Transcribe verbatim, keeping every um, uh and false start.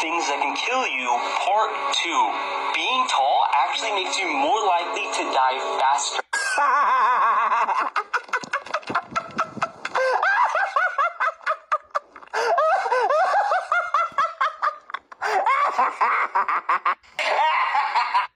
Things that can kill you, part two. Being tall actually makes you more likely to die faster.